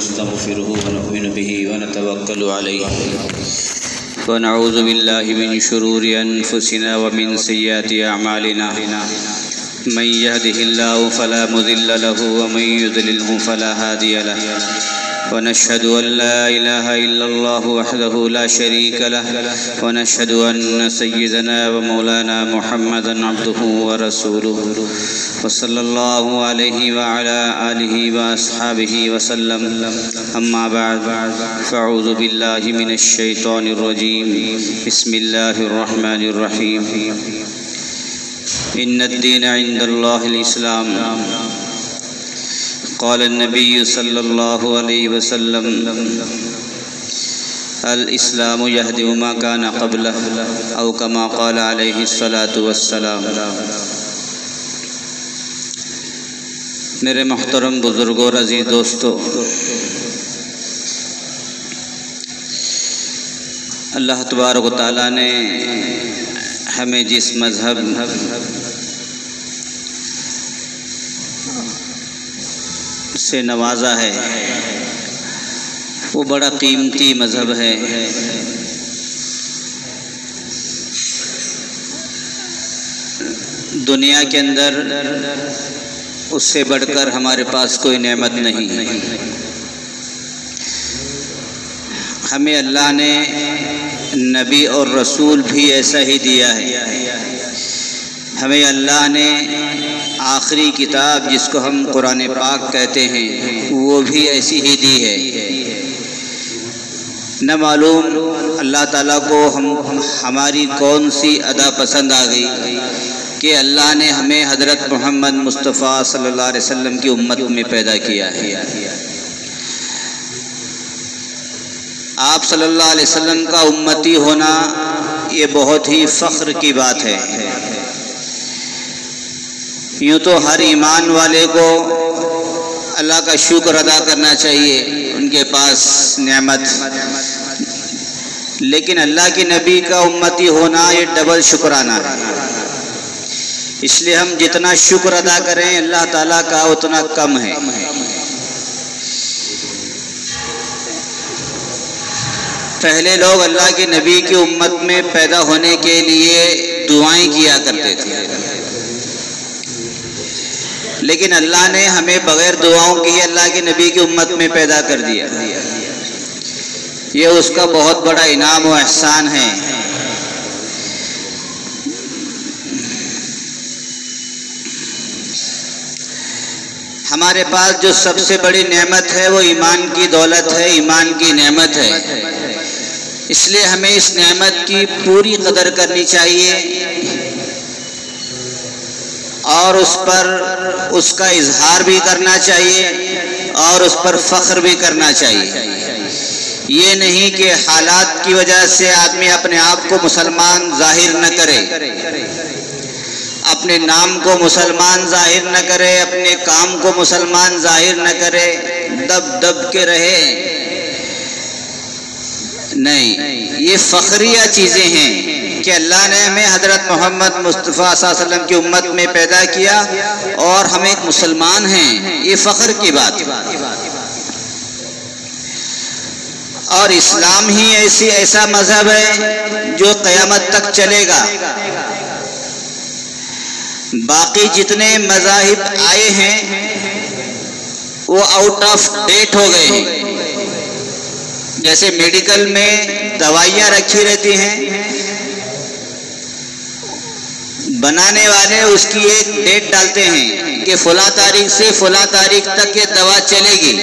ونستغفره ونؤمن به ونتوكل عليه ونعوذ بالله من شرور أنفسنا ومن سيئات أعمالنا من يهده الله فلا مضل له ومن يضلله فلا هادي له ونشهد أن لا إله إلا الله وحده لا شريك له ونشهد أن سيدنا ومولانا محمدا عبده ورسوله وصلى الله عليه وعلى آله وأصحابه وسلم أما بعد فأعوذ بالله من الشيطان الرجيم بسم الله الرحمن الرحيم إن الدين عند الله الإسلام قال النبي صلى الله عليه وسلم الإسلام يهدم ما كان قبله أو كما قال عليه الصلاة والسلام۔ میرے محترم بزرگوں اور عزیز دوستو، اللہ تبارک و تعالیٰ نے ہمیں جس مذہب سے نوازا ہے وہ بڑا قیمتی مذہب ہے۔ دنیا کے اندر اس سے بڑھ کر ہمارے پاس کوئی نعمت نہیں۔ ہمیں اللہ نے نبی اور رسول بھی ایسا ہی دیا ہے۔ ہمیں اللہ نے آخری کتاب جس کو ہم قرآن پاک کہتے ہیں وہ بھی ایسی ہی دی ہے۔ نہ معلوم اللہ تعالیٰ کو ہماری کون سی ادا پسند آ گئی کہ اللہ نے ہمیں حضرت محمد مصطفیٰ صلی اللہ علیہ وسلم کی امت میں پیدا کیا ہے۔ آپ صلی اللہ علیہ وسلم کا امتی ہونا یہ بہت ہی فخر کی بات ہے۔ یوں تو ہر ایمان والے کو اللہ کا شکر ادا کرنا چاہیے، ان کے پاس نعمت، لیکن اللہ کے نبی کا امتی ہونا یہ ڈبل شکرانہ ہے۔ اس لیے ہم جتنا شکر ادا کریں اللہ تعالیٰ کا اتنا کم ہے۔ پہلے لوگ اللہ کے نبی کی امت میں پیدا ہونے کے لیے دعائیں کیا کرتے تھے، لیکن اللہ نے ہمیں بغیر دعاؤں کے اللہ کے نبی کی امت میں پیدا کر دیا۔ یہ اس کا بہت بڑا انعام و احسان ہے۔ ہمارے پاس جو سب سے بڑی نعمت ہے وہ ایمان کی دولت ہے، ایمان کی نعمت ہے۔ اس لیے ہمیں اس نعمت کی پوری قدر کرنی چاہیے اور اس پر اس کا اظہار بھی کرنا چاہیے اور اس پر فخر بھی کرنا چاہیے۔ یہ نہیں کہ حالات کی وجہ سے آدمی اپنے آپ کو مسلمان ظاہر نہ کرے، اپنے نام کو مسلمان ظاہر نہ کرے، اپنے کام کو مسلمان ظاہر نہ کرے، دب کے رہے۔ نہیں، یہ فخریہ چیزیں ہیں کہ اللہ نے ہمیں حضرت محمد مصطفیٰ صلی اللہ علیہ وسلم کی امت میں پیدا کیا اور ہم ایک مسلمان ہیں، یہ فخر کی بات ہے۔ اور اسلام ہی ایسا مذہب ہے جو قیامت تک چلے گا۔ باقی جتنے مذاہب آئے ہیں وہ آؤٹ آف ڈیٹ ہو گئے ہیں۔ جیسے میڈیکل میں دوائیاں رکھی رہتی ہیں، بنانے والے اس کی ایک ڈیٹ ڈالتے ہیں کہ فلاں تاریخ سے فلاں تاریخ تک یہ دوا چلے گی،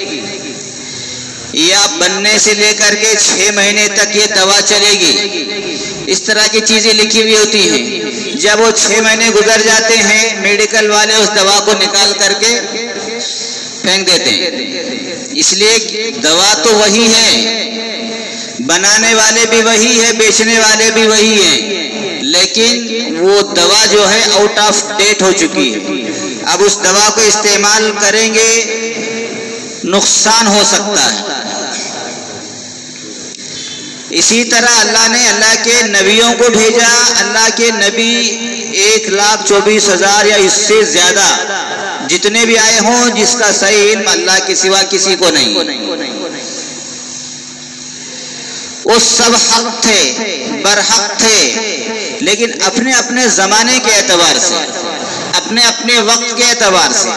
یا بننے سے لے کر کے 6 مہینے تک یہ دوا چلے گی۔ اس طرح کی چیزیں لکھی ہوئی ہوتی ہیں۔ جب وہ 6 مہینے گزر جاتے ہیں میڈیکل والے اس دوا کو نکال کر کے پھینک دیتے ہیں۔ اس لیے دوا تو وہی ہے، بنانے والے بھی وہی ہے، بیچنے والے بھی وہی ہیں، لیکن وہ دوا جو ہے آؤٹ آف ڈیٹ ہو چکی ہے۔ اب اس دوا کو استعمال کریں گے نقصان ہو سکتا ہے۔ اسی طرح اللہ نے اللہ کے نبیوں کو بھیجا۔ اللہ کے نبی 1,24,000 یا اس سے زیادہ جتنے بھی آئے ہوں جس کا صحیح علم اللہ کے سوا کسی کو نہیں، وہ سب حق تھے، برحق تھے، لیکن اپنے اپنے زمانے کے اعتبار سے، اپنے اپنے وقت کے اعتبار سے۔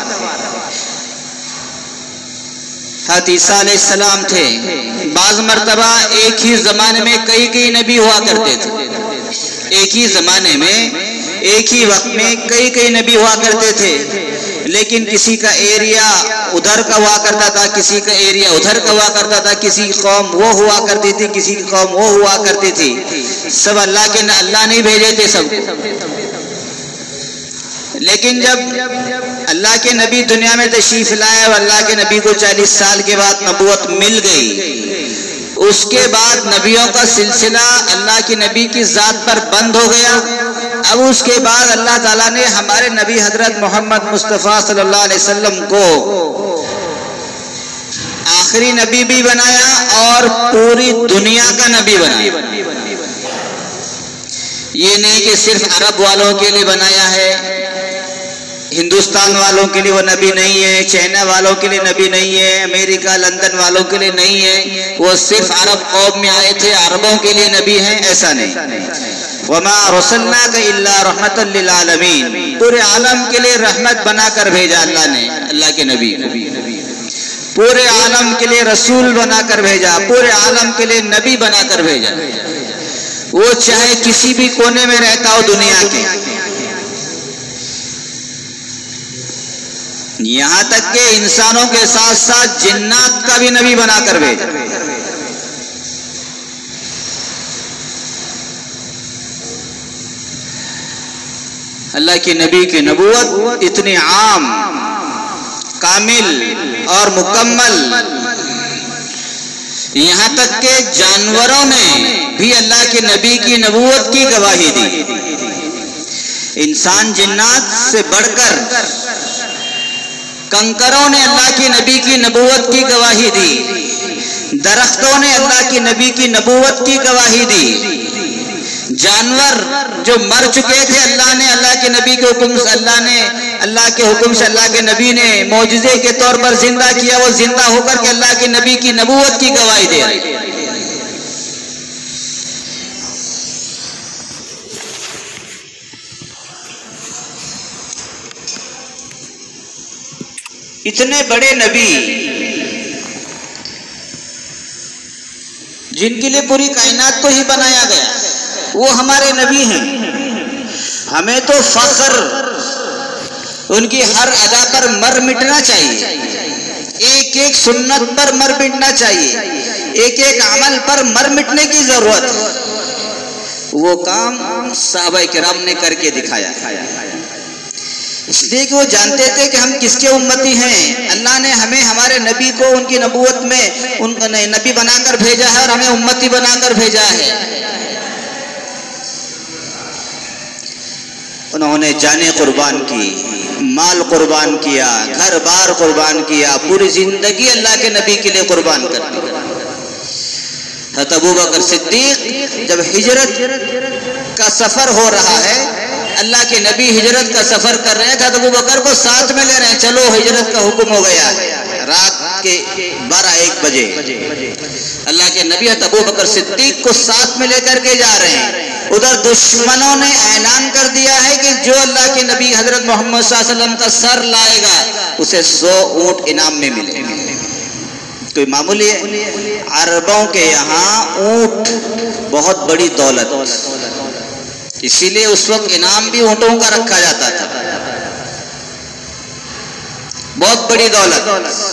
حضرت عیسیٰ علیہ السلام تھے، بعض مرتبہ ایک ہی زمانے میں کئی نبی ہوا کرتے تھے، ایک ہی زمانے میں ایک ہی وقت میں کئی نبی ہوا کرتے تھے، لیکن کسی کا ایریا ادھر کا ہوا کرتا تھا، کسی کا ایریا ادھر کا ہوا کرتا تھا، کسی کی قوم وہ ہوا کرتی تھی، کسی کی قوم وہ ہوا کرتی تھی، سب اللہ نہیں بھیجے تھے سب کو۔ لیکن جب اللہ کے نبی دنیا میں تشریف لائے اور اللہ کے نبی کو 40 سال کے بعد نبوت مل گئی، اس کے بعد نبیوں کا سلسلہ اللہ کے نبی کی ذات پر بند ہو گیا۔ اب اس کے بعد اللہ تعالیٰ نے ہمارے نبی حضرت محمد مصطفیٰ صلی اللہ علیہ وسلم کو آخری نبی بھی بنایا اور پوری دنیا کا نبی بنایا۔ یہ نہیں کہ صرف عرب والوں کے لیے بنایا ہے، ہندوستان والوں کے لیے وہ نبی نہیں ہے، چائنا والوں کے لیے نبی نہیں ہے، امریکہ لندن والوں کے لیے نہیں ہے، وہ صرف عرب قوم میں آئے تھے، عربوں کے لیے نبی ہیں، ایسا نہیں۔ وَمَا رُسِلْنَاكَ إِلَّا رَحْمَةً لِّلْعَالَمِينَ، پورے عالم کے لیے رحمت بنا کر بھیجا اللہ نے اللہ کے نبی کو، پورے عالم کے لیے رسول بنا کر بھیجا، پورے عالم کے لیے نبی بنا کر بھیجا، وہ چاہے کسی بھی کونے میں رہتا ہو دنیا کے، یہاں تک کہ انسانوں کے ساتھ ساتھ جنات کا بھی نبی بنا کر بھیجا۔ اللہ کے نبی کی نبوت اتنی عام، کامل اور مکمل، یہاں تک کہ جانوروں نے بھی اللہ کے نبی کی نبوت کی گواہی دی۔ انسان جنات سے بڑھ کر کنکروں نے اللہ کی نبی کی نبوت کی گواہی دی، درختوں نے اللہ کی نبی کی نبوت کی گواہی دی، جانور جو مر چکے تھے اللہ کے نبی کے حکم سے اللہ کے حکم سے اللہ کے نبی نے معجزے کے طور پر زندہ کیا، وہ زندہ ہو کر کے اللہ کے نبی کی نبوت کی گواہی دے رہے۔ اتنے بڑے نبی جن کے لیے پوری کائنات کو ہی بنایا گیا، وہ ہمارے نبی ہیں۔ ہمیں تو فخر ان کی ہر ادا پر مر مٹنا چاہیے، ایک ایک سنت پر مر مٹنا چاہیے، ایک ایک عمل پر مر مٹنے کی ضرورت ہے۔ وہ کام صحابہ کرام نے کر کے دکھایا، اس لیے کہ وہ جانتے تھے کہ ہم کس کے امتی ہیں۔ اللہ نے ہمیں ہمارے نبی کو ان کی نبوت میں نبی بنا کر بھیجا ہے اور ہمیں امتی بنا کر بھیجا ہے۔ انہوں نے جانیں قربان کی، مال قربان کیا، گھر بار قربان کیا، پوری زندگی اللہ کے نبی کے لیے قربان کر دی۔ حضرت ابوبکر صدیق جب ہجرت کا سفر ہو رہا ہے، اللہ کے نبی ہجرت کا سفر کر رہے ہیں، حضرت ابوبکر کو ساتھ میں لے رہے ہیں، چلو ہجرت کا حکم ہو گیا ہے، رات کے 12-1 بجے اللہ کے نبی حضرت ابوبکر صدیق کو ساتھ میں لے کر کے جا رہے ہیں۔ ادھر دشمنوں نے اعلان کر دیا ہے کہ جو اللہ کے نبی حضرت محمد صلی اللہ علیہ وسلم کا سر لائے گا اسے 100 اونٹ انعام میں ملے گا۔ کوئی معمولی ہے؟ عربوں کے یہاں اونٹ بہت بڑی دولت، اسی لیے اس وقت انعام بھی اونٹوں کا رکھا جاتا تھا، بہت بڑی دولت،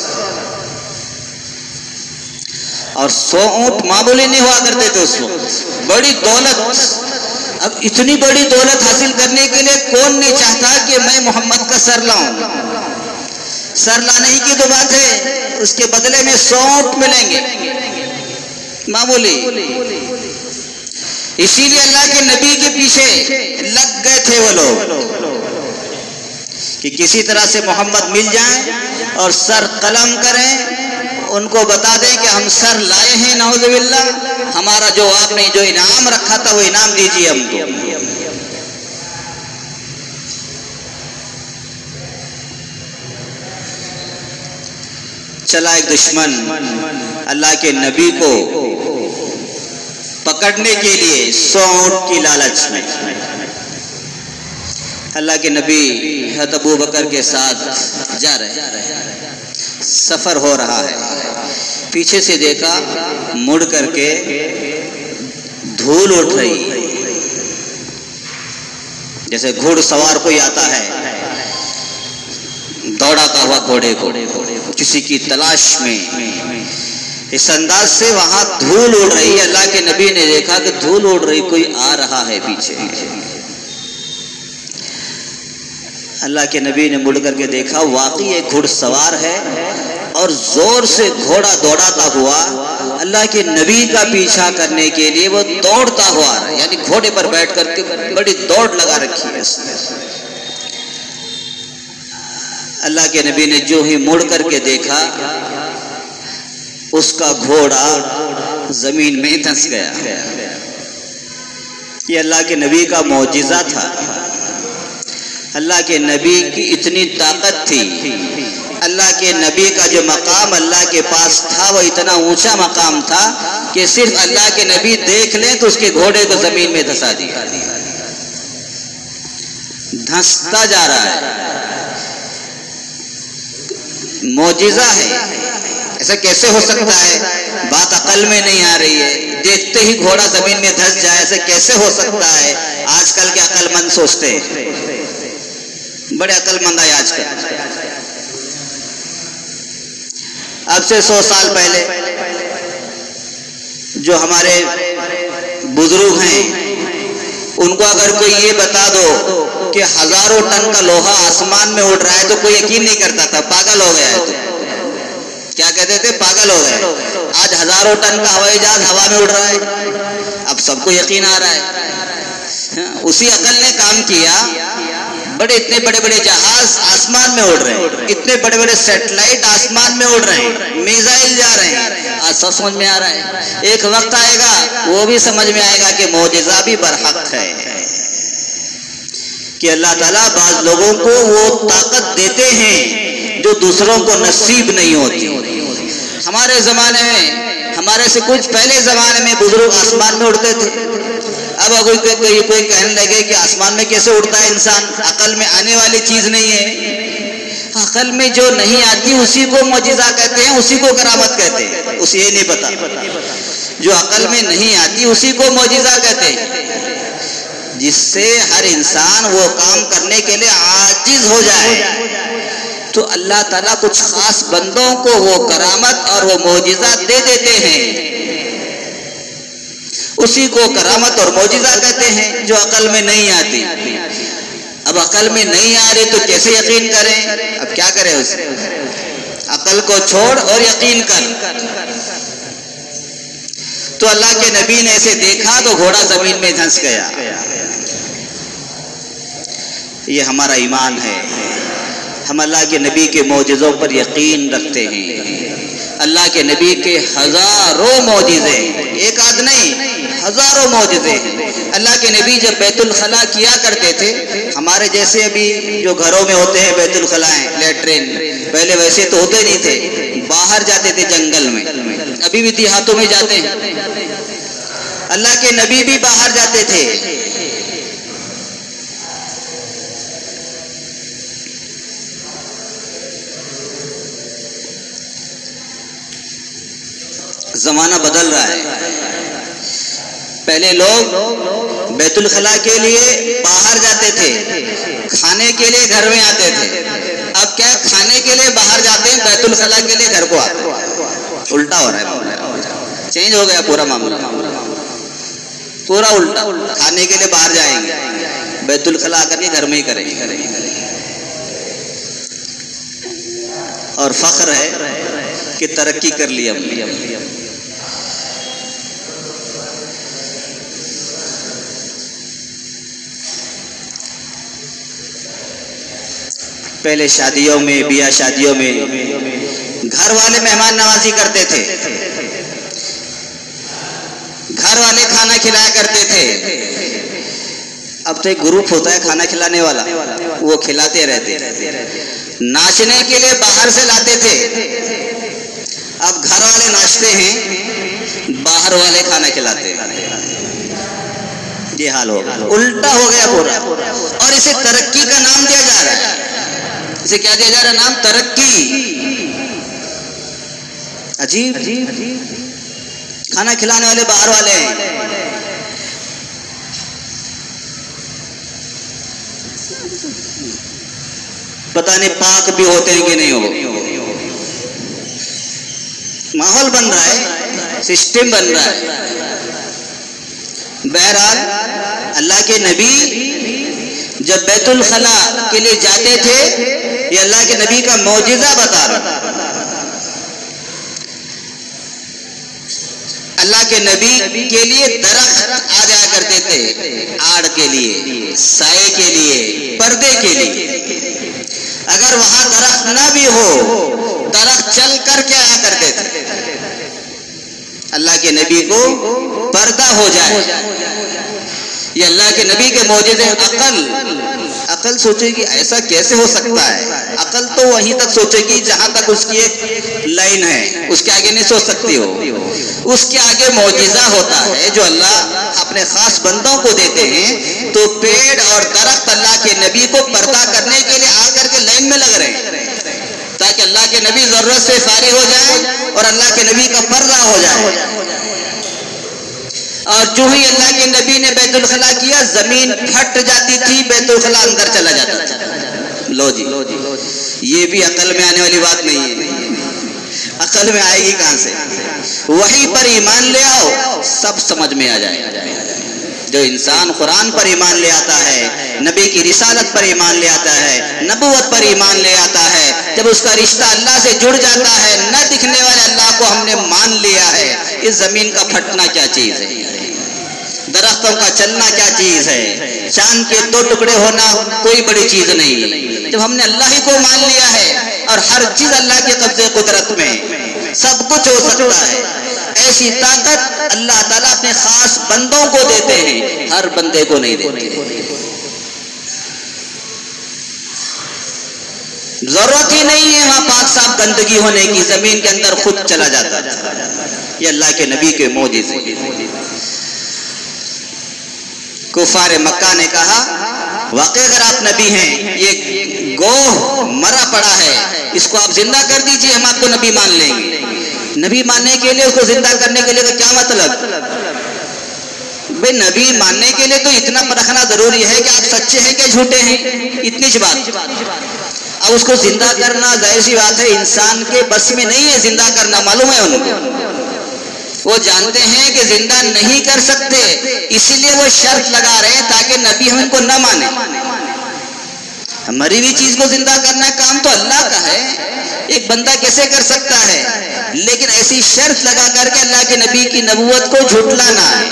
اور 100 اونٹ معمولی نہیں ہوا کرتے تھے اس وقت، بڑی دولت۔ اب اتنی بڑی دولت حاصل کرنے کے لیے کون نہیں چاہتا کہ میں محمد کا سر لاؤں؟ سر لانے ہی کی تو بات ہے، اس کے بدلے میں 100 اونٹ ملیں گے معمولی۔ اسی لیے اللہ کے نبی کے پیچھے لگ گئے تھے وہ لوگ کہ کسی طرح سے محمد مل جائیں اور سر قلم کریں، ان کو بتا دیں کہ ہم سر لائے ہیں، نعوذ باللہ، ہمارا جو آپ نے جو انعام رکھا تھا وہ انعام دیجیے ہم کو۔ چلا ایک دشمن اللہ کے نبی کو پکڑنے کے لیے 100 اونٹ کی لالچ میں۔ اللہ کے نبی حضرت ابو بکر کے ساتھ جا رہے ہیں، سفر ہو رہا ہے، پیچھے سے دیکھا مڑ کر کے دھول اٹھ رہی ہے، جیسے گھوڑ سوار کوئی آتا ہے دوڑاتا ہوا گھوڑے کو کسی کی تلاش میں، اس انداز سے وہاں دھول اڑ رہی ہے۔ اللہ کے نبی نے دیکھا کہ دھول اڑ رہی، کوئی آ رہا ہے پیچھے۔ اللہ کے نبی نے مڑ کر کے دیکھا، واقعی ایک گھوڑ سوار ہے اور زور سے گھوڑا دوڑاتا ہوا اللہ کے نبی کا پیچھا کرنے کے لیے وہ دوڑتا ہوا رہا ہے، یعنی گھوڑے پر بیٹھ کر کے بڑی دوڑ لگا رکھی ہے اس نے۔ اللہ کے نبی نے جو ہی مڑ کر کے دیکھا، اس کا گھوڑا زمین میں دھنس گیا۔ یہ اللہ کے نبی کا معجزہ تھا، اللہ کے نبی کی اتنی طاقت تھی، اللہ کے نبی کا جو مقام اللہ کے پاس تھا وہ اتنا اونچا مقام تھا کہ صرف اللہ کے نبی دیکھ لیں تو اس کے گھوڑے کو زمین میں دھسا دیا، دھنستا جا رہا ہے۔ معجزہ ہے، ایسا کیسے ہو سکتا ہے؟ بات عقل میں نہیں آ رہی ہے، دیکھتے ہی گھوڑا زمین میں دھس جائے، ایسا کیسے ہو سکتا ہے؟ آج کل کے عقل مند سوچتے ہیں، بڑے عقل مند آئے آج کل۔ اب سے 100 سال پہلے جو ہمارے بزرگ ہیں، ان کو اگر کوئی یہ بتا دو کہ ہزاروں ٹن کا لوہا آسمان میں اڑ رہا ہے تو کوئی یقین نہیں کرتا تھا، پاگل ہو گیا ہے۔ تو کیا کہتے تھے؟ پاگل ہو گئے۔ آج ہزاروں ٹن کا ہوائی جہاز ہوا میں اڑ رہا ہے، اب سب کو یقین آ رہا ہے۔ اسی عقل نے کام کیا، اتنے بڑے بڑے جہاز آسمان میں اڑ رہے ہیں، اتنے بڑے بڑے سیٹلائٹ آسمان میں اڑ رہے ہیں، میزائل جا رہے ہیں، آج سب سمجھ میں آ رہا ہے۔ ایک وقت آئے گا وہ بھی سمجھ میں آئے گا کہ معجزہ بھی برحق ہے، کہ اللہ تعالیٰ بعض لوگوں کو وہ طاقت دیتے ہیں جو دوسروں کو نصیب نہیں ہوتی۔ ہمارے زمانے میں، ہمارے سے کچھ پہلے زمانے میں بزرگ آسمان میں اڑتے تھے۔ اب اگر کوئی کہنے لگے کہ آسمان میں کیسے اڑتا ہے انسان، عقل میں آنے والی چیز نہیں ہے۔ عقل میں جو نہیں آتی اسی کو معجزہ کہتے ہیں، اسی کو کرامت کہتے ہیں۔ اسے یہ نہیں پتا، جو عقل میں نہیں آتی اسی کو معجزہ کہتے ہیں، جس سے ہر انسان وہ کام کرنے کے لیے عاجز ہو جائے تو اللہ تعالیٰ کچھ خاص بندوں کو وہ کرامت اور وہ معجزہ دے دیتے ہیں، اسی کو کرامت اور معجزہ کہتے ہیں جو عقل میں نہیں آتی۔ اب عقل میں نہیں آ رہی تو کیسے یقین کریں؟ اب کیا کریں؟ اس عقل کو چھوڑ اور یقین کر۔ تو اللہ کے نبی نے اسے دیکھا تو گھوڑا زمین میں دھنس گیا۔ یہ ہمارا ایمان ہے، ہم اللہ کے نبی کے معجزوں پر یقین رکھتے ہیں۔ اللہ کے نبی کے ہزاروں معجزے، ایک آدھ نہیں، ہزاروں معجزے ہیں۔ اللہ کے نبی جب بیت الخلا کیا کرتے تھے، ہمارے جیسے ابھی جو گھروں میں ہوتے ہیں بیت الخلائیں، لیٹرین، پہلے ویسے تو ہوتے نہیں تھے، باہر جاتے تھے جنگل میں، ابھی بھی دیہاتوں میں جاتے ہیں۔ اللہ کے نبی بھی باہر جاتے تھے، زمانہ بدل رہا ہے۔ پہلے لوگ بیت الخلا کے لیے باہر جاتے تھے، کھانے کے لیے گھر میں آتے تھے۔ اب کیا کھانے کے لیے باہر جاتے ہیں، بیت الخلا کے لیے گھر کو آتے ہیں۔ الٹا ہو رہا ہے، چینج ہو گیا پورا معاملہ، پورا الٹا۔ کھانے کے لیے باہر جائیں گے، بیت الخلا کر کے گھر میں ہی کریں گے۔ اور فخر ہے کہ ترقی کر لی ہم نے۔ پہلے شادیوں میں، بیاہ شادیوں میں گھر والے مہمان نوازی کرتے تھے، گھر والے کھانا کھلایا کرتے تھے۔ اب تو ایک گروپ ہوتا ہے کھانا کھلانے والا، وہ کھلاتے رہتے۔ ناچنے کے لیے باہر سے لاتے تھے، اب گھر والے ناشتے ہیں، باہر والے کھانا کھلاتے ہیں، یہ حال ہو گیا، الٹا ہو گیا پورا. اور اسے ترقی کا نام دیا جا رہا ہے. اسے کیا دیا جا رہا ہے؟ نام ترقی. عجیب. کھانا کھلانے والے باہر والے ہیں. پتہ نہیں پاک بھی ہوتے ہیں کہ نہیں ہو. ماحول بن رہا ہے، سسٹم بن رہا ہے. بہرحال اللہ کے نبی جب بیت الخلاء کے لیے جاتے تھے، یہ اللہ کے نبی کا معجزہ بتا رہا. اللہ کے نبی کے لیے درخت آ جایا کرتے تھے، آڑ کے لیے، سائے کے لیے، پردے کے لیے. اگر وہاں درخت نہ بھی ہو، درخت چل کر کے آیا کرتے تھے. اللہ کے نبی کو پردہ ہو جائے. یہ اللہ کے نبی کے معجزے. عقل سوچے گی ایسا کیسے ہو سکتا ہے. عقل تو وہیں تک سوچے گی جہاں تک اس کی ایک لائن ہے، اس کے آگے نہیں سوچ سکتی ہو. اس کے آگے معجزہ ہوتا ہے جو اللہ اپنے خاص بندوں کو دیتے ہیں. تو پیڑ اور درخت اللہ کے نبی کو پردہ کرنے کے لیے آ کر کے لائن میں لگ رہے ہیں، تاکہ اللہ کے نبی ضرورت سے فارغ ہو جائے اور اللہ کے نبی کا پردہ ہو جائے. اور جو ہی اللہ کے نبی نے بیت الخلاء کیا، زمین پھٹ جاتی تھی، بیت الخلاء اندر چلا جاتا تھا. لو جی، یہ بھی عقل میں آنے والی بات نہیں ہے. عقل میں آئے گی کہاں سے؟ وحی پر ایمان لے آؤ، سب سمجھ میں آ جائے. جو انسان قرآن پر ایمان لے آتا ہے، نبی کی رسالت پر ایمان لے آتا ہے، نبوت پر ایمان لے آتا ہے، جب اس کا رشتہ اللہ سے جڑ جاتا ہے، نہ دکھنے والے اللہ کو ہم نے مان لیا ہے. اس زمین کا پھٹنا کیا چیز ہے، درختوں کا چلنا کیا چیز ہے، چاند کے 2 ٹکڑے ہونا کوئی بڑی چیز نہیں. جب ہم نے اللہ ہی کو مان لیا ہے، اور ہر چیز اللہ کے قبضے قدرت میں، سب کچھ ہو سکتا ہے. ایسی طاقت اللہ تعالیٰ اپنے خاص بندوں کو دیتے ہیں، ہر بندے کو نہیں دیتے. ضرورت ہی نہیں ہے وہاں پاک صاف گندگی ہونے کی، زمین کے اندر خود چلا جاتا. یہ اللہ کے نبی کے معجزے. کفار مکہ نے کہا واقعی اگر آپ نبی ہیں، یہ گوہ مرا پڑا ہے، اس کو آپ زندہ کر دیجئے، ہم آپ کو نبی مان لیں گے. نبی ماننے کے لیے، اس کو زندہ کرنے کے لیے تو کیا مطلب؟ بھئی نبی ماننے کے لیے تو اتنا پرکھنا ضروری ہے کہ آپ سچے ہیں کہ جھوٹے ہیں، اتنی سی بات. اب اس کو زندہ کرنا ظاہر سی بات ہے انسان کے بس میں نہیں ہے زندہ کرنا، معلوم ہے ان کو. وہ جانتے ہیں کہ زندہ نہیں کر سکتے، اسی لیے وہ شرط لگا رہے ہیں تاکہ نبی ہم ان کو نہ مانے. مری ہوئی چیز کو زندہ کرنا کام تو اللہ کا ہے، ایک بندہ کیسے کر سکتا ہے؟ لیکن ایسی شرط لگا کر کے اللہ کے نبی کی نبوت کو جھٹلانا ہے.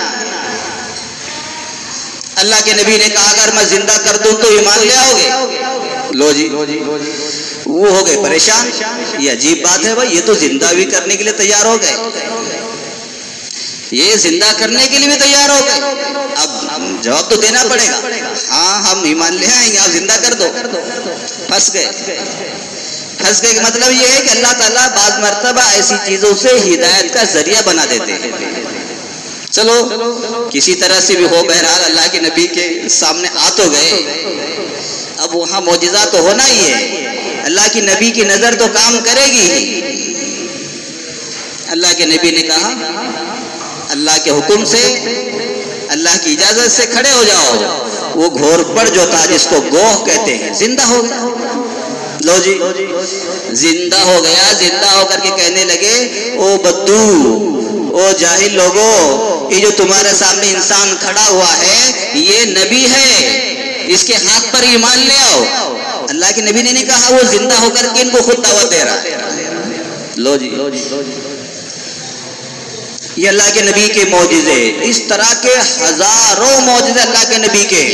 اللہ کے نبی نے کہا اگر میں زندہ کر دوں تو ایمان لے آؤ گے. لو جی، وہ ہو گئے پریشان. یہ عجیب بات ہے بھائی، یہ تو زندہ بھی کرنے کے لیے تیار ہو گئے، یہ زندہ کرنے کے لیے بھی تیار ہو گئے. اب جواب تو دینا پڑے گا، ہاں ہم ایمان لے آئیں گے، آپ زندہ کر دو. پھنس گئے. پھنس گئے کا مطلب یہ ہے کہ اللہ تعالیٰ بعض مرتبہ ایسی چیزوں سے ہدایت کا ذریعہ بنا دیتے ہیں. چلو کسی طرح سے بھی ہو، بہرحال اللہ کے نبی کے سامنے آ تو گئے. اب وہاں معجزہ تو ہونا ہی ہے، اللہ کی نبی کی نظر تو کام کرے گی. اللہ کے نبی نے کہا اللہ کے حکم سے، اللہ کی اجازت سے کھڑے ہو جاؤ. وہ گھورپڑ جو تھا جس کو گوہ کہتے ہیں زندہ ہو گیا. لو جی، زندہ ہو گیا. زندہ ہو کر کے کہنے لگے او بدو، او جاہل لوگوں، یہ جو تمہارے سامنے انسان کھڑا ہوا ہے یہ نبی ہے، اس کے ہاتھ پر ایمان لے آؤ. اللہ کے نبی نے نہیں کہا، وہ زندہ ہو کر کے ان کو خود دعوت دے رہا ہے. لو جی، یہ اللہ کے نبی کے معجزے. اس طرح کے ہزاروں معجزے اللہ کے نبی کے،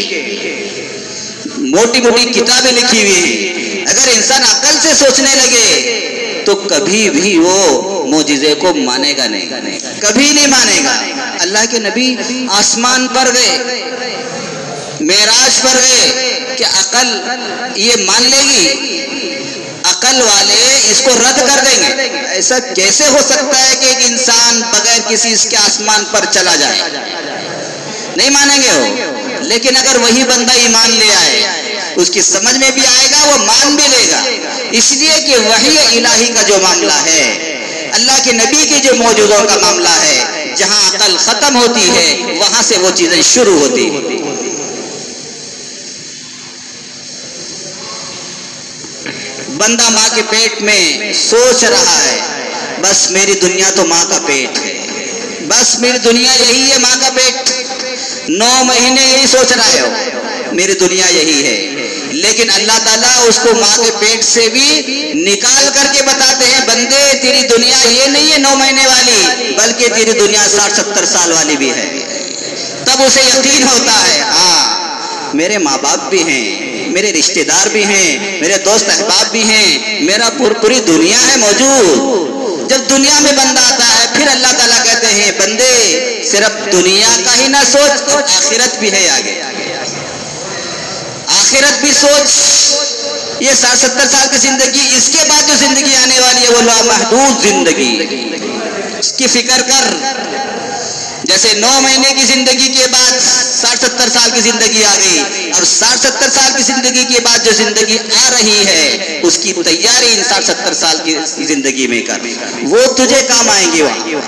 موٹی موٹی کتابیں لکھی ہوئی ہیں. اگر انسان عقل سے سوچنے لگے تو کبھی بھی وہ معجزے کو مانے گا نہیں، کبھی نہیں مانے گا. اللہ کے نبی آسمان پر گئے، معراج پر گئے، کہ عقل یہ مان لے گی؟ عقل عقل والے اس کو رد کر دیں گے. ایسا کیسے ہو سکتا ہے کہ ایک انسان بغیر کسی اس کے آسمان پر چلا جائے؟ نہیں مانیں گے وہ. لیکن اگر وہی بندہ ایمان لے آئے، اس کی سمجھ میں بھی آئے گا، وہ مان بھی لے گا. اس لیے کہ وحی الہی کا جو معاملہ ہے، اللہ کے نبی کے جو موجودوں کا معاملہ ہے، جہاں عقل ختم ہوتی ہے وہاں سے وہ چیزیں شروع ہوتی ہیں. بندہ ماں کے پیٹ میں سوچ رہا ہے بس میری دنیا تو ماں کا پیٹ ہے، بس میری دنیا یہی ہے، ماں کا پیٹ. 9 مہینے یہی سوچ رہا ہے میری دنیا یہی ہے. لیکن اللہ تعالیٰ اس کو ماں کے پیٹ سے بھی نکال کر کے بتاتے ہیں بندے تیری دنیا یہ نہیں ہے 9 مہینے والی، بلکہ تیری دنیا 60-70 سال والی بھی ہے. تب اسے یقین ہوتا ہے ہاں میرے ماں باپ بھی ہیں، میرے رشتہ دار بھی ہیں، میرے دوست احباب بھی ہیں، میرا پوری دنیا ہے موجود. جب دنیا میں بندہ آتا ہے پھر اللہ تعالیٰ کہتے ہیں بندے صرف دنیا کا ہی نہ سوچ، اور آخرت بھی ہے آگے، آخرت بھی سوچ. یہ 60-70 سال کی زندگی، اس کے بعد جو زندگی آنے والی ہے وہ لامحدود زندگی، اس کی فکر کر. جیسے 9 مہینے کی زندگی کے بعد 60-70 سال کی زندگی آ گئی، اب 60-70 سال کی زندگی کے بعد جو زندگی آ رہی ہے اس کی تیاری ان 60-70 سال کی زندگی میں کر، وہ تجھے کام آئیں گی. وہاں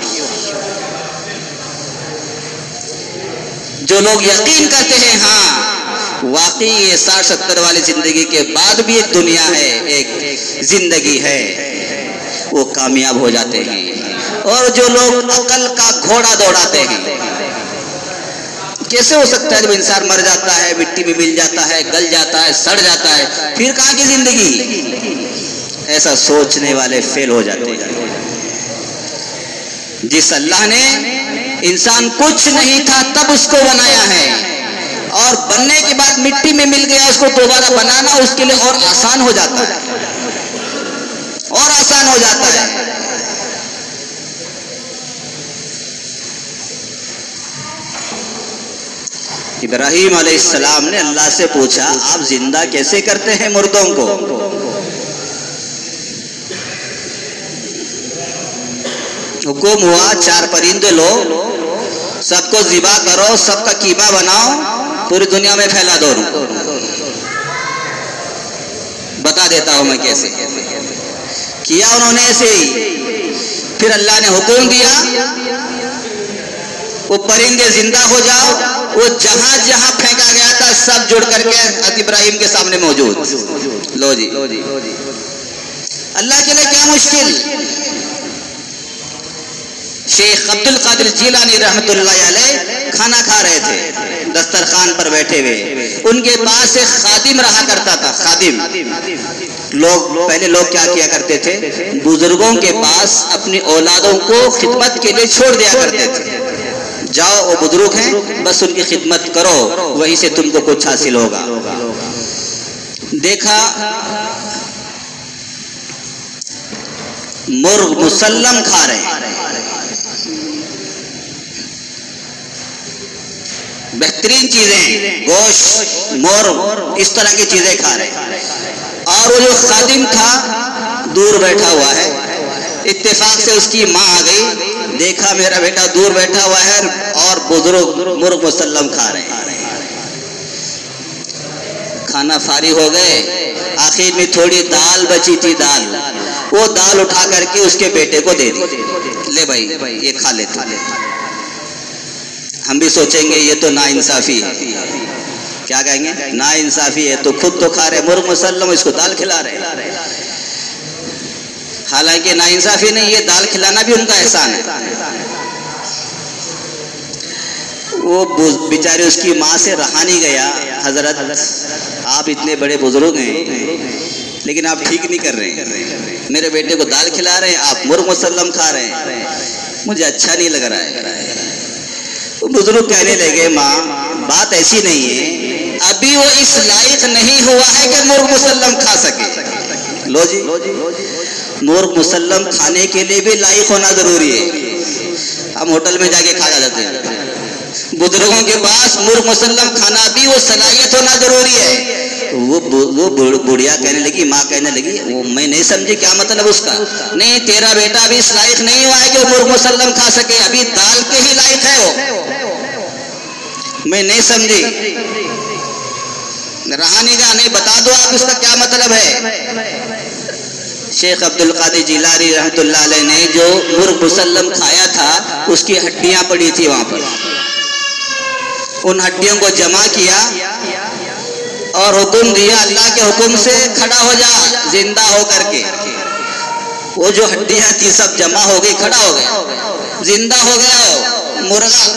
جو لوگ یقین کرتے ہیں ہاں واقعی یہ 60-70 والی زندگی کے بعد بھی ایک دنیا ہے، ایک زندگی ہے، وہ کامیاب ہو جاتے ہیں. اور جو لوگ عقل کا گھوڑا دوڑاتے ہیں، کیسے ہو سکتا ہے جب انسان مر جاتا ہے، مٹی میں مل جاتا ہے، گل جاتا ہے، سڑ جاتا ہے، پھر کہاں کی زندگی؟ ایسا سوچنے والے فیل ہو جاتے ہیں. جس اللہ نے انسان کچھ نہیں تھا تب اس کو بنایا ہے، اور بننے کے بعد مٹی میں مل گیا، اس کو دوبارہ بنانا اس کے لیے اور آسان ہو جاتا ہے، اور آسان ہو جاتا ہے. ابراہیم علیہ السلام نے اللہ سے پوچھا آپ زندہ کیسے کرتے ہیں مردوں کو؟ حکم ہوا 4 پرندے لو، سب کو ذبح کرو، سب کا کیما بناؤ، پوری دنیا میں پھیلا دو. بتا دیتا ہوں میں کیسے کیا انہوں نے ایسے ہی. پھر اللہ نے حکم دیا وہ پرندے زندہ ہو جاؤ. وہ جہاں جہاں پھینکا گیا تھا سب جڑ کر کے حضرت ابراہیم کے سامنے موجود. لو جی، اللہ کے لیے کیا مشکل. شیخ عبد القادر جیلانی رحمت اللہ علیہ کھانا کھا رہے تھے دسترخوان پر بیٹھے ہوئے. ان کے پاس ایک خادم رہا کرتا تھا. خادم پہلے لوگ کیا کیا کرتے تھے، بزرگوں کے پاس اپنی اولادوں کو خدمت کے لیے چھوڑ دیا کرتے تھے. جاؤ وہ بزرگ ہیں بس ان کی خدمت کرو، وہیں سے تم کو کچھ حاصل ہوگا. دیکھا مرغ مسلم کھا رہے ہیں، بہترین چیزیں، گوشت، مرغ، اس طرح کی چیزیں کھا رہے ہیں. اور وہ جو خادم تھا دور بیٹھا ہوا ہے، اتفاق سے اس کی ماں آ گئی، دیکھا میرا بیٹا دور بیٹھا ہوا ہے اور بزرگ مرغ مسلم کھا رہے ہیں. کھانا فارغ ہو گئے، آخر میں تھوڑی دال بچی تھی، وہ دال اٹھا کر کے اس کے بیٹے کو دے دی. لے بھائی یہ کھا لے. ہم بھی سوچیں گے یہ تو ناانصافی ہے. کیا کہیں گے؟ ناانصافی ہے. تو خود تو کھا رہے مرغ مسلم، اس کو دال کھلا رہے. حالانکہ ناانصافی نہیں، یہ دال کھلانا بھی ان کا احسان ہے. وہ بیچارے اس کی ماں سے رہا نہیں گیا، حضرت آپ اتنے بڑے بزرگ ہیں لیکن آپ ٹھیک نہیں کر رہے ہیں، میرے بیٹے کو دال کھلا رہے ہیں، آپ مرغ مسلم کھا رہے ہیں، مجھے اچھا نہیں لگ رہا ہے. وہ بزرگ کہنے لگے ماں بات ایسی نہیں ہے، ابھی وہ اس لائق نہیں ہوا ہے کہ مرغ مسلم کھا سکے. لو جی، مرغ مسلم کھانے کے لیے بھی لائق ہونا ضروری ہے. ہم ہوٹل میں جا کے کھا جاتے ہیں، بزرگوں کے پاس مرغ مسلم کھانا بھی وہ صلاحیت ہونا ضروری ہے. وہ بڑھیا کہنے لگی، ماں کہنے لگی، وہ میں نہیں سمجھی کیا مطلب اس کا. نہیں تیرا بیٹا ابھی اس لائق نہیں ہوا ہے کہ وہ مرغ مسلم کھا سکے، ابھی دال کے ہی لائق ہے وہ. میں نہیں سمجھی، رہا نہیں گا، نہیں بتا دو آپ اس کا کیا مطلب ہے. شیخ عبد القادر جیلانی رحمۃ اللہ علیہ نے جو مرغ مسلم کھایا تھا اس کی ہڈیاں پڑی تھی وہاں پر، ان ہڈیوں کو جمع کیا اور حکم دیا اللہ کے حکم سے کھڑا ہو جا زندہ ہو کر کے. وہ جو ہڈیاں تھی سب جمع ہو گئی، کھڑا ہو گیا، زندہ ہو گیا مرغا.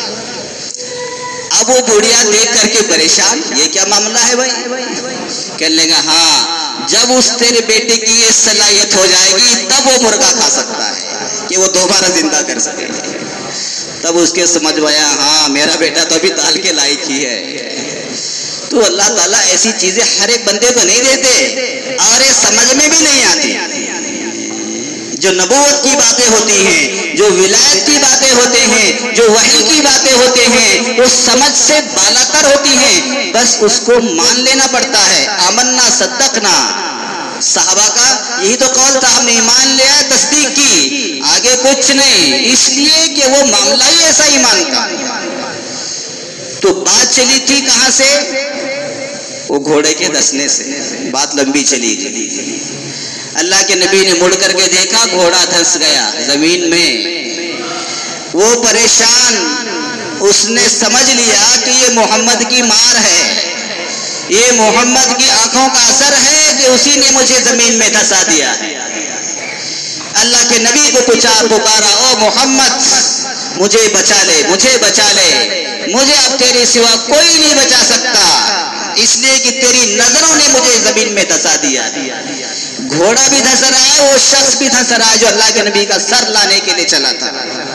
اب وہ بڑھیا دیکھ کر کے پریشان، یہ کیا معاملہ ہے بھائی؟ کہنے لگا ہاں جب اس تیرے بیٹے کی یہ صلاحیت ہو جائے گی تب وہ مرغا کھا سکتا ہے کہ وہ دوبارہ زندہ کر سکے. تب اس کے سمجھ میں آیا ہاں میرا بیٹا تو ابھی دال کے لائق ہی ہے. تو اللہ تعالیٰ ایسی چیزیں ہر ایک بندے کو نہیں دیتے اور یہ سمجھ میں بھی نہیں آتی. جو نبوت کی باتیں ہوتی ہیں، جو ولایت کی باتیں ہوتے ہیں، جو وحی کی باتیں ہوتے ہیں، وہ سمجھ سے بالاتر ہوتی ہیں، بس اس کو مان لینا پڑتا ہے. آمنا صدقنا، صحابہ کا یہی تو قول تھا، ہم نے ایمان لیا تصدیق کی، آگے کچھ نہیں، اس لیے کہ وہ معاملہ ہی ایسا ایمان کا. تو بات چلی تھی کہاں سے؟ وہ گھوڑے کے دسنے سے بات لمبی چلی گئی. اللہ کے نبی نے مڑ کر کے دیکھا گھوڑا دھنس گیا زمین میں. وہ پریشان، اس نے سمجھ لیا کہ یہ محمد کی مار ہے، یہ محمد کی آنکھوں کا اثر ہے کہ اسی نے مجھے زمین میں دھسا دیا ہے. اللہ کے نبی کو پکارا، او محمد مجھے بچا لے، مجھے بچا لے، مجھے اب تیرے سوا کوئی نہیں بچا سکتا، اس لیے کہ تیری نظروں نے مجھے زمین میں دھسا دیا. گھوڑا بھی دھس رہا ہے، وہ شخص بھی دھس رہا ہے جو اللہ کے نبی کا سر لانے کے لیے چلا تھا.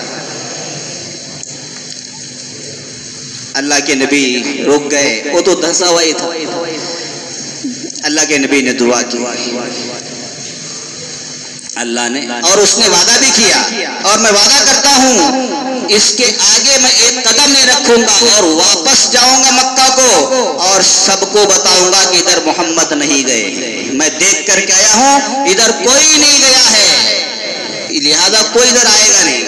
اللہ کے نبی رک گئے، وہ تو دھسا ہوا ہی تھا. اللہ کے نبی نے دعا کی، اللہ نے، اور اس نے وعدہ بھی کیا، اور میں وعدہ کرتا ہوں اس کے آگے میں ایک قدم نہیں رکھوں گا اور واپس جاؤں گا مکہ کو اور سب کو بتاؤں گا کہ ادھر محمد نہیں گئے. میں دیکھ کر کے آیا ہوں ادھر کوئی نہیں گیا ہے، لہذا کوئی ادھر آئے گا نہیں.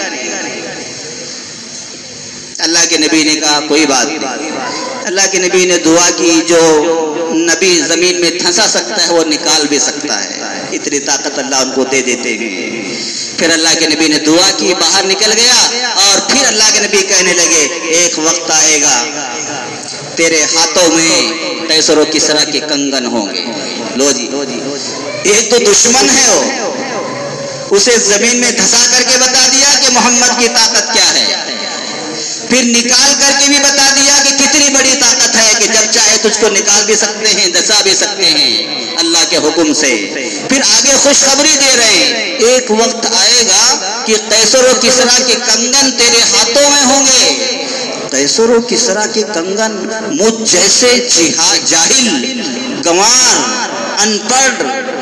اللہ کے نبی نے کہا کوئی بات نہیں. اللہ کے نبی نے دعا کی، جو نبی زمین میں دھنسا سکتا ہے وہ نکال بھی سکتا ہے، اتنی طاقت اللہ ان کو دے دیتے ہیں. پھر اللہ کے نبی نے دعا کی، باہر نکل گیا، اور پھر اللہ کے نبی کہنے لگے ایک وقت آئے گا تیرے ہاتھوں میں قیصر و کسریٰ کے کنگن ہوں گے. لو جی، ایک تو دشمن ہے وہ، اسے زمین میں دھسا کر کے بتا دیا کہ محمد کی طاقت کیا ہے، پھر نکال کر کے بھی بتا دیا کہ کتنی بڑی طاقت ہے کہ جب چاہے تجھ کو نکال بھی سکتے ہیں، دھسا بھی سکتے ہیں اللہ کے حکم سے. پھر آگے خوشخبری دے رہے ہیں ایک وقت آئے گا کہ قیصر و کسریٰ کے کنگن تیرے ہاتھوں میں ہوں گے. قیصر و کسریٰ کے کنگن مجھ جیسے جاہل، گنوار، ان پڑھ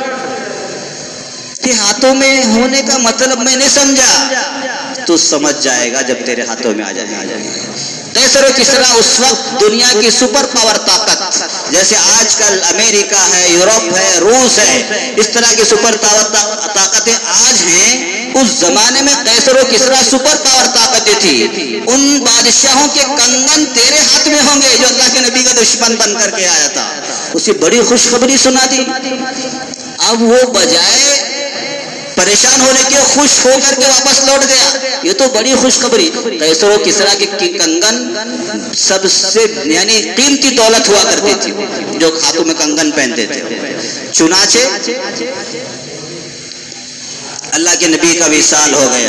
کے ہاتھوں میں ہونے کا مطلب میں نے سمجھا، تو سمجھ جائے گا جب تیرے ہاتھوں میں آ جائے گا. قیصر و کسریٰ اس وقت دنیا کی سپر پاور طاقت، جیسے آج کل امریکہ ہے، یورپ ہے، روس ہے، اس طرح کی سپر پاور طاقتیں آج ہیں، اس زمانے میں قیصر و کسریٰ سپر پاور طاقتیں تھی. ان بادشاہوں کے کنگن تیرے ہاتھ میں ہوں گے جو اللہ کے نبی کا دشمن بن کر کے آیا تھا. اسے بڑی خوشخبری سنا دی. اب وہ بجائے پریشان ہونے کے خوش ہو کر کے واپس لوٹ گیا. یہ تو بڑی خوشخبری. قیصر و کسریٰ کے کنگن سب سے یعنی قیمتی دولت ہوا کرتی تھی جو ہاتھوں میں کنگن پہنتے تھے. چنانچہ اللہ کے نبی کا وصال ہو گیا،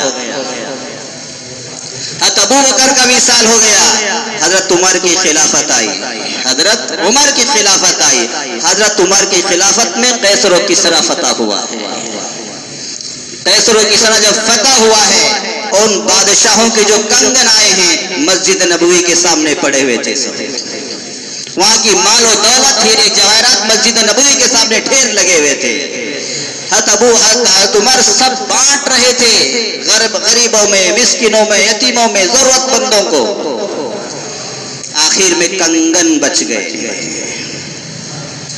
حضرت ابو بکر کا وصال ہو گیا، حضرت عمر کی خلافت آئی، حضرت عمر کی خلافت آئی. حضرت عمر کی خلافت میں قیصر و کسریٰ فتح ہوا. قیصر و کسریٰ جب فتح ہوا ہے، ان بادشاہوں کے جو کنگن آئے ہیں مسجد نبوی کے سامنے پڑے ہوئے تھے، وہاں کی مال و دولت، ہیرے جواہرات مسجد نبوی کے سامنے ڈھیر لگے ہوئے تھے. حضرت عمر سب بانٹ رہے تھے، غریبوں میں، مسکینوں میں، یتیموں میں، ضرورت مندوں کو. آخر میں کنگن بچ گئے.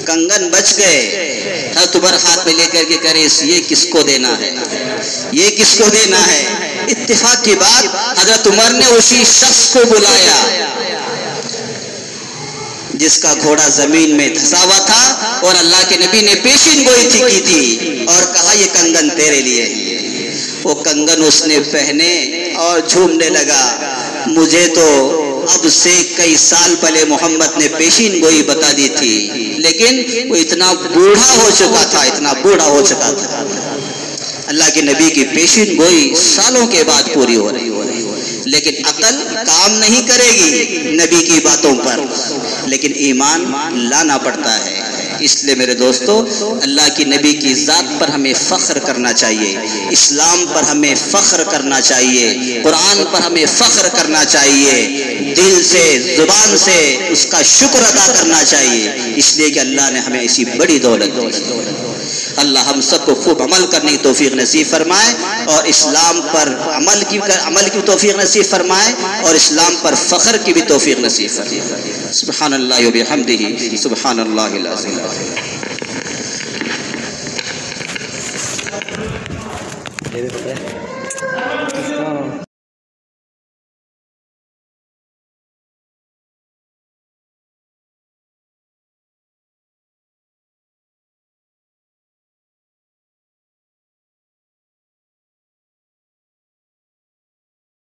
کنگن بچ گئے، حضرت عمر ہاتھ میں لے کر کے کرے یہ کس کو دینا ہے، یہ کس کو دینا ہے؟ اتفاق کی بات، حضرت عمر نے اسی شخص کو بلایا جس کا گھوڑا زمین میں دھسا ہوا تھا اور اللہ کے نبی نے پیشین گوئی کی تھی اور کہا یہ کنگن تیرے لیے ہے۔ وہ کنگن اس نے پہنے اور جھومنے لگا، مجھے تو اب سے کئی سال پہلے محمد نے پیشین گوئی بتا دی تھی، لیکن وہ اتنا بوڑھا ہو چکا تھا، اتنا بوڑھا ہو چکا تھا۔ اللہ کے نبی کی پیشین گوئی سالوں کے بعد پوری ہو رہی، لیکن عقل کام نہیں کرے گی نبی کی باتوں پر، لیکن ایمان لانا پڑتا ہے۔ اس لیے میرے دوستو، اللہ کی نبی کی ذات پر ہمیں فخر کرنا چاہیے، اسلام پر ہمیں فخر کرنا چاہیے، قرآن پر ہمیں فخر کرنا چاہیے، دل سے زبان سے اس کا شکر ادا کرنا چاہیے، اس لیے کہ اللہ نے ہمیں ایسی بڑی دولت دی۔ اللہ ہم سب کو خوب عمل کرنے کی توفیق نصیب فرمائے اور اسلام پر عمل کی توفیق نصیب فرمائے اور اسلام پر فخر کی بھی توفیق نصیب فرمائے۔ سبحان اللہ و بحمدہ، سبحان اللہ العظیم۔